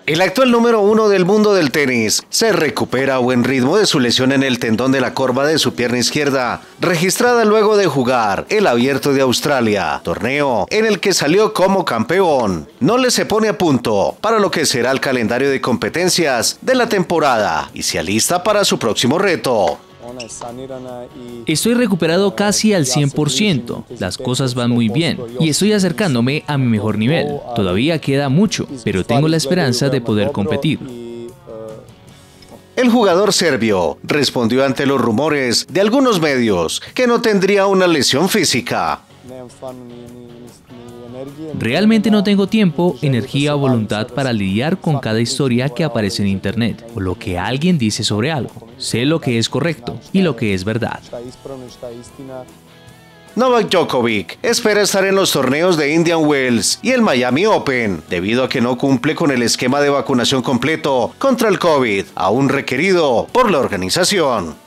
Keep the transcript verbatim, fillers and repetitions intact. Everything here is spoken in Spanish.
El actual número uno del mundo del tenis se recupera a buen ritmo de su lesión en el tendón de la corva de su pierna izquierda, registrada luego de jugar el Abierto de Australia, torneo en el que salió como campeón. Nole se pone a punto para lo que será el calendario de competencias de la temporada y se alista para su próximo reto. Estoy recuperado casi al cien por ciento, las cosas van muy bien y estoy acercándome a mi mejor nivel. Todavía queda mucho, pero tengo la esperanza de poder competir. El jugador serbio respondió ante los rumores de algunos medios que no tendría una lesión física. Realmente no tengo tiempo, energía o voluntad para lidiar con cada historia que aparece en internet o lo que alguien dice sobre algo. Sé lo que es correcto y lo que es verdad. Novak Djokovic espera estar en los torneos de Indian Wells y el Miami Open, debido a que no cumple con el esquema de vacunación completo contra el COVID, aún requerido por la organización.